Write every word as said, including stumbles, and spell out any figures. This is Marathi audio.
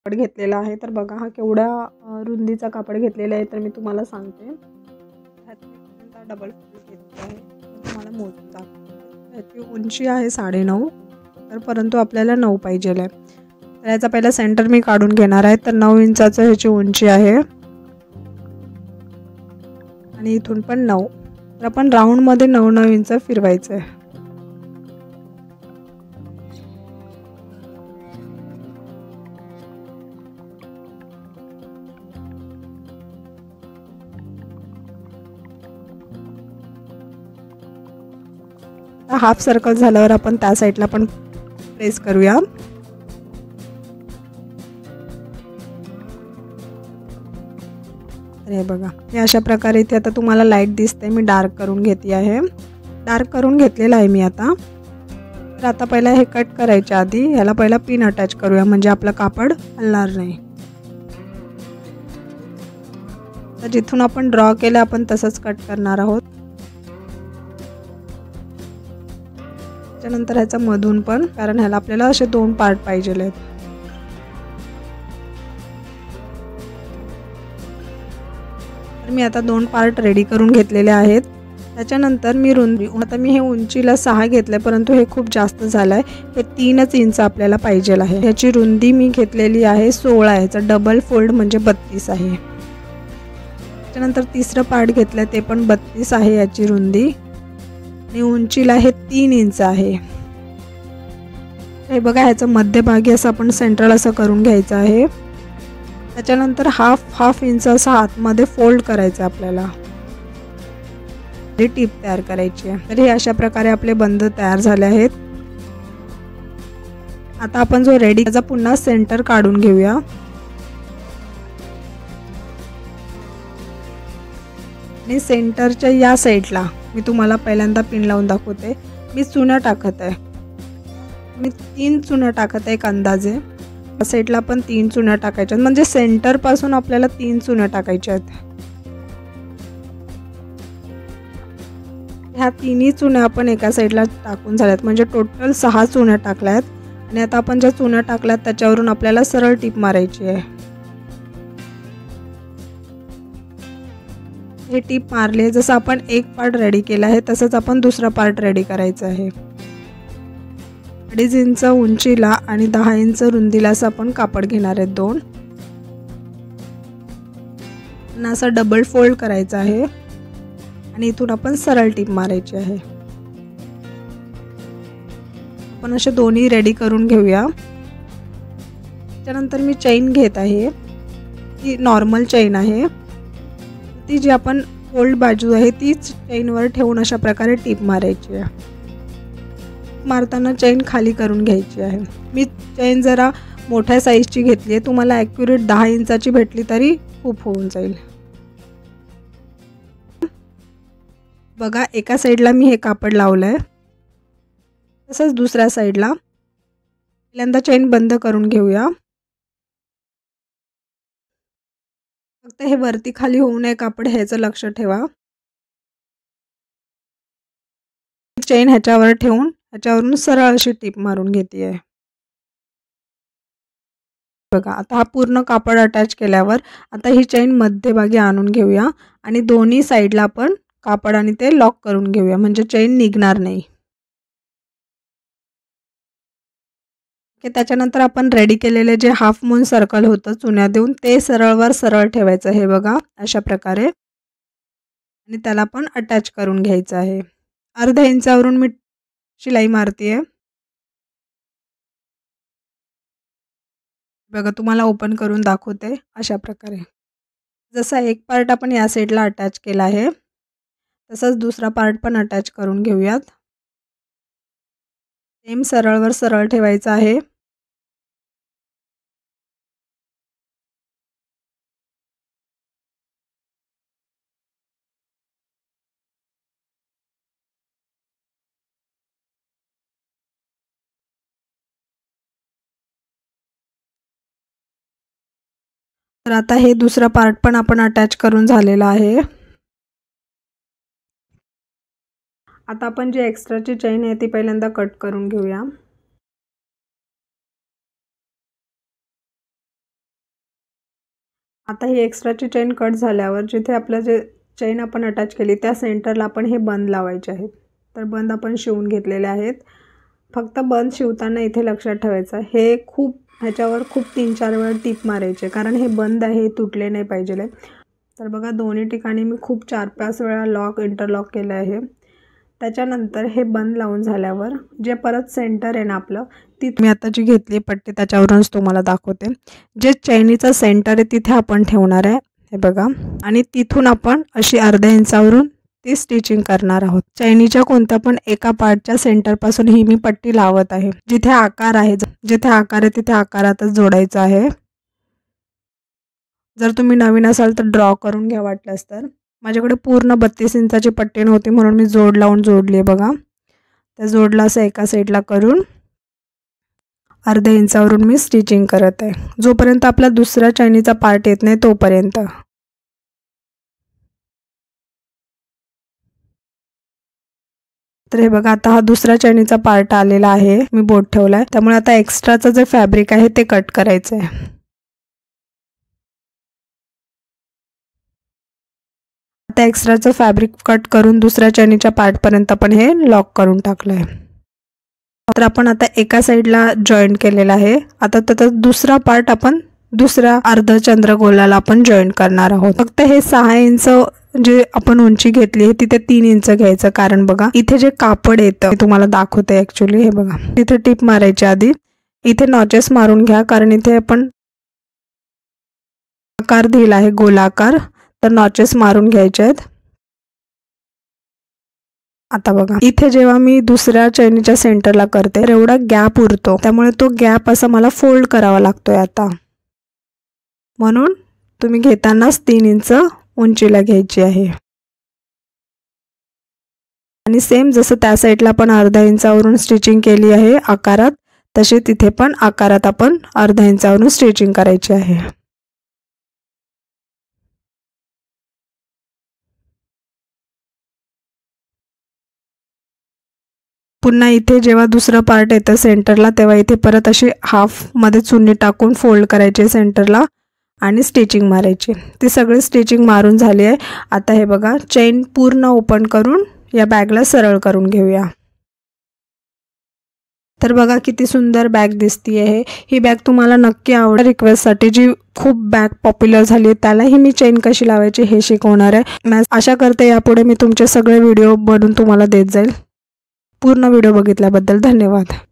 कापड घेतलेला आहे. तर बघा हा केवढा अ, रुंदीचा कापड घेतलेला आहे. तर मी तुम्हाला सांगते ह्यात मी डबल फोल्ड घेतली आहे. मी तुम्हाला मोजून दाखवते. ह्याची उंची आहे साडे नऊ, तर परंतु आपल्याला नऊ पाहिजे आहे. तर याचा पहिला सेंटर मी काढून घेणार आहे. तर नऊ इंचाचं ह्याची उंची आहे आणि इथून पण नऊ. तर आपण राऊंडमध्ये नऊ नऊ इंच फिरवायचं आहे. हाफ सर्कल झाल्यावर आपण त्या साईडला पण प्रेस करूया. तर हे बघा हे अशा प्रकारे इथे आता तुम्हाला लाईट दिसते. मी डार्क करून घेते आहे. डार्क करून घेतलेला आहे मी आता. तर आता पहिला हे कट करायच्या आधी ह्याला पहिला पिन अटॅच करूया म्हणजे आपलं कापड हलणार नाही. तर जिथून आपण ड्रॉ केलं आपण तसंच कट करणार आहोत. त्यानंतर ह्याचा मधून पण, कारण ह्याला आपल्याला असे दोन पार्ट पाहिजे आहेत. तर मी आता दोन पार्ट रेडी करून घेतलेले आहेत. त्याच्यानंतर मी रुंदी आता मी हे उंचीला सहा घेतलं आहे, परंतु हे खूप जास्त झालं आहे. हे तीनच इंच आपल्याला पाहिजे आहे. ह्याची रुंदी मी घेतलेली आहे सोळा. ह्याचा डबल फोल्ड म्हणजे बत्तीस आहे. त्याच्यानंतर तिसरं पार्ट घेतलं ते पण बत्तीस आहे याची रुंदी आणि उंचीला हे तीन इंच आहे. हे बघा ह्याचं मध्यभागी असं आपण सेंट्रल असं करून घ्यायचं आहे. त्याच्यानंतर हाफ हाफ इंच असं आतमध्ये फोल्ड करायचं आपल्याला. टिप तयार करायची आहे. तर हे अशा प्रकारे आपले बंद तयार झाले आहेत. आता आपण जो रेडी त्याचा पुन्हा सेंटर काढून घेऊया. आणि सेंटरच्या या साईडला मी तुम्हाला पहिल्यांदा पिन लावून दाखवते. मी चुना टाकत आहे. मी तीन चुना टाकत आहे एक अंदाजे. या साईडला पण तीन चुना टाकायच्या म्हणजे सेंटर पासून आपल्याला तीन चुना टाकायच्या आहेत. ह्या तिन्ही चुना आपण एका साईडला टाकून झाल्यात म्हणजे टोटल सहा चुना टाकल्यात. आणि आता आपण ज्या चुना टाकल्यात त्याच्यावरून आपल्याला सरळ टीप मारायची आहे. हे टीप मारले जसं आपण एक पार्ट रेडी केला आहे तसंच आपण दुसरा पार्ट रेडी करायचा आहे. अडीच इंच उंचीला आणि दहा इंच रुंदीला असं आपण कापड घेणार आहेत दोन. असं डबल फोल्ड करायचं आहे आणि इथून आपण सरळ टीप मारायची आहे. आपण असे दोन्ही रेडी करून घेऊया. त्यानंतर मी चैन घेत आहे. ती नॉर्मल चैन आहे. ती जी आपण फोल्ड बाजू आहे तीच चैनवर ठेवून अशा प्रकारे टीप मारायची आहे. मारताना चैन खाली करून घ्यायची आहे. मी चैन जरा मोठ्या साईजची घेतली आहे. तुम्हाला ॲक्युरेट दहा इंचाची भेटली तरी खूप होऊन जाईल. बघा एका साईडला मी हे कापड लावलं आहे. तसंच दुसऱ्या साईडला पहिल्यांदा चैन बंद करून घेऊया. फक्त हे वरती खाली होऊ नये कापड ह्याचं लक्ष ठेवा. चैन ह्याच्यावर ठेवून ह्याच्यावरून सरळ अशी टीप मारून घेते आहे. बघा आता हा पूर्ण कापड अटॅच केल्यावर आता ही चैन मध्यभागी आणून घेऊया आणि दोन्ही साईडला आपण कापड आणि ते लॉक करून घेऊया म्हणजे चैन निघणार नाही. त्याच्यानंतर आपण रेडी केलेले जे हाफ मून सर्कल होतं चुन्या देऊन ते सरळवर सरळ ठेवायचं हे बघा अशा प्रकारे आणि त्याला पण अटॅच करून घ्यायचं आहे. अर्ध्या इंचावरून मी शिलाई मारते आहे. बघा तुम्हाला ओपन करून दाखवते अशा प्रकारे. जसा एक पार्ट आपण या साईडला अटॅच केला आहे तसंच दुसरा पार्ट पण अटॅच करून घेऊयात. सेम सरळवर सरळ ठेवायचं आहे. तर आता हे दुसरा पार्ट पण आपण अटॅच करून झालेला आहे. आता आपण जी एक्स्ट्राची चैन आहे ती पहिल्यांदा कट करून घेऊया. आता ही एक्स्ट्राची चेन कट झाल्यावर जिथे आपलं जे चेन आपण अटॅच केली त्या सेंटरला आपण हे बंद लावायचे आहेत. तर बंद आपण शिवून घेतलेले आहेत. फक्त बंद शिवताना इथे लक्षात ठेवायचं हे खूप ह्याच्यावर खूप तीन चार वेळा टिप मारायचे, कारण हे बंद आहे, तुटले नाही पाहिजे. तर बघा दोन्ही ठिकाणी मी खूप चार पाच वेळा लॉक इंटरलॉक केलं आहे. त्याच्यानंतर हे बंद लावून झाल्यावर जे परत सेंटर आहे ना आपलं, ती मी आता जी घेतली पट्टी त्याच्यावरूनच तुम्हाला दाखवते. जे चैनीचं सेंटर आहे तिथे आपण ठेवणार आहे हे बघा, आणि तिथून आपण अशी अर्ध्या इंचावरून ती स्टिचिंग करणार आहोत. चैनीच्या कोणत्या पण एका पार्टच्या सेंटरपासून ही मी पट्टी लावत आहे. जिथे आकार आहे, जिथे आकार आहे तिथे आकारातच जोडायचं आहे. जर तुम्ही नवीन असाल तर ड्रॉ करून घ्या वाटलंस तर. माझ्याकडे पूर्ण बत्तीस इंचाची पट्टी नव्हती म्हणून मी जोड लावून जोडली आहे बघा. त्या जोडला असं एका साईडला करून अर्ध्या इंचावरून मी स्टिचिंग करत आहे, जोपर्यंत आपला दुसरा चैनीचा पार्ट येत नाही तोपर्यंत. तर हे बघा आता हा दुसरा चैनीचा पार्ट आलेला आहे, मी बोट ठेवलाय. त्यामुळे आता एक्स्ट्राचं जे फॅब्रिक आहे ते कट करायचं आहे. आता एक्स्ट्राचं फॅब्रिक कट करून दुसऱ्या चैनीच्या पार्टपर्यंत आपण हे लॉक करून टाकलं आहे. तर आपण आता एका साईडला जॉईंट केलेला आहे. आता त्याचा दुसरा पार्ट आपण दुसऱ्या अर्ध चंद्रगोलाला आपण जॉईंट करणार आहोत. फक्त हे सहा इंच जे आपण उंची घेतली आहे तिथे तीन इंच घ्यायचं, कारण बघा इथे जे कापड येतं तुम्हाला दाखवते ॲक्च्युली. हे बघा तिथे टिप मारायची आधी, इथे नॉचेस मारून घ्या, कारण इथे आपण आकार दिला आहे गोलाकार, तर नॉचेस मारून घ्यायचे आहेत. आता बघा इथे जेव्हा मी दुसऱ्या चैनीच्या सेंटरला करते एवढा गॅप उरतो, त्यामुळे तो गॅप असा मला फोल्ड करावा लागतोय आता. म्हणून तुम्ही घेतानाच तीन इंच उंचीला घ्यायची आहे. आणि सेम जसं त्या साईडला आपण अर्धा इंचावरून स्टिचिंग केली आहे आकारात, तसे तिथे पण आकारात आपण अर्धा इंचावरून स्टिचिंग करायची आहे. पुन्हा इथे जेव्हा दुसरं पार्ट येतं सेंटरला तेव्हा इथे परत अशी हाफमध्ये चुन्नी टाकून फोल्ड करायचे सेंटरला आणि स्टिचिंग मारायची. ती सगळी स्टिचिंग मारून झाली आहे. आता हे बघा चेन पूर्ण ओपन करून या बॅगला सरळ करून घेऊया. तर बघा किती सुंदर बॅग दिसती आहे. ही बॅग तुम्हाला नक्की आवडेल. रिक्वेस्टसाठी जी खूप बॅग पॉप्युलर झाली आहे त्यालाही मी चेन कशी लावायची हे शिकवणार आहे. मी आशा करते यापुढे मी तुमचे सगळे व्हिडिओ बनवून तुम्हाला देत जाईल. पूर्ण व्हिडिओ बघितल्याबद्दल धन्यवाद.